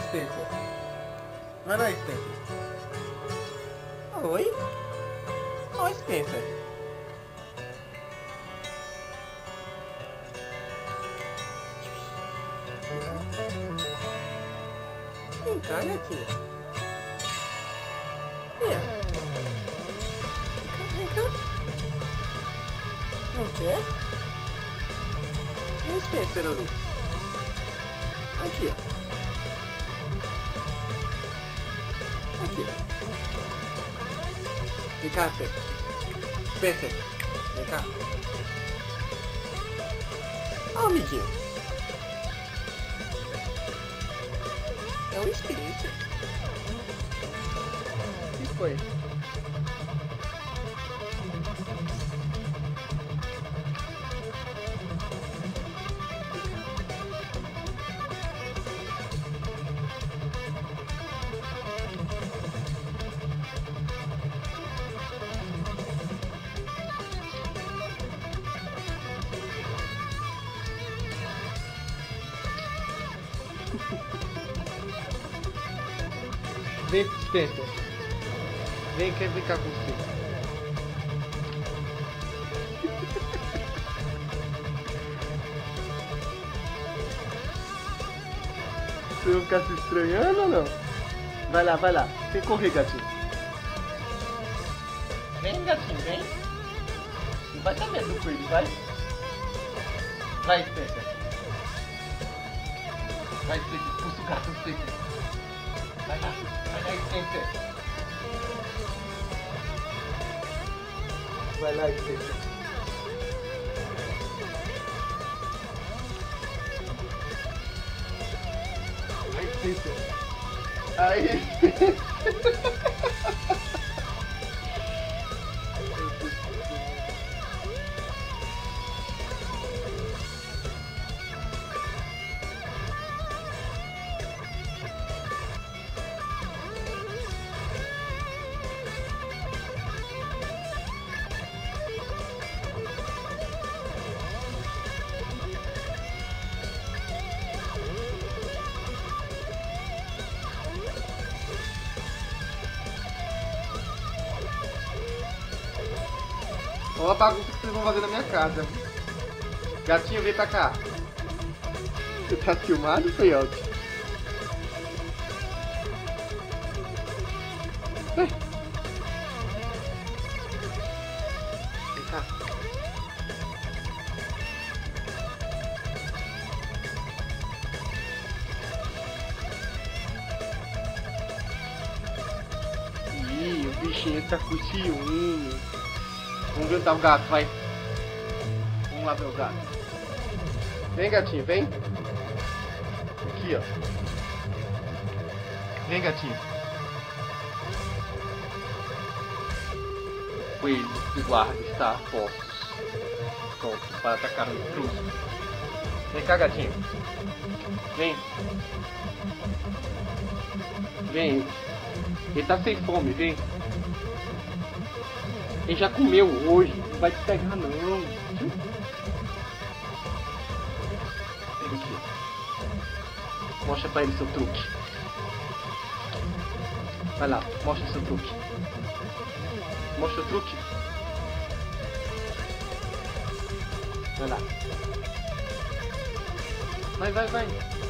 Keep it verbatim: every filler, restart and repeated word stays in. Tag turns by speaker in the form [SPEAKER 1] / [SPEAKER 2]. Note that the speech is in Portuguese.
[SPEAKER 1] Spencer. Vai lá, Spencer. Oi? Oi, Spencer. Vem cá, gatinha. Vem. Vem cá. Não quer? E o Spencer ali? Aqui, ó. Aqui, ó. Vem cá, Spencer. Spencer. Vem cá. Ó, amiguinho. É um Spencer. O que foi? Vem, Spencer. Vem, quer brincar com você. Você vai ficar se estranhando ou não? Vai lá, vai lá. Vem correr, gatinho. Vem, gatinho, vem. Não vai dar medo do coelho, vai. Vai, Spencer. Vai, Spencer. Expulsa o gato, Spencer. Vai lá, vai lá, Spencer. Vai lá, Spencer. Vai, Spencer. Aí, Spencer. Olha a bagunça que vocês vão fazer na minha casa. Gatinho, vem pra cá. Você tá filmado, Feiote? Vem. Vem cá. Ih, o bichinho tá com ciúme. Vamos ver onde tá o gato, vai. Vamos lá ver o gato. Vem, gatinho, vem. Aqui, ó. Vem, gatinho. Coelho de guarda está a postos. Pronto, para atacar o intruso. Vem cá, gatinho. Vem. Vem. Ele tá sem fome, vem. Ele já comeu hoje, não vai te pegar não. Vem aqui. Mostra pra ele seu truque. Vai lá, mostra seu truque. Mostra o truque. Vai lá. Vai, vai, vai.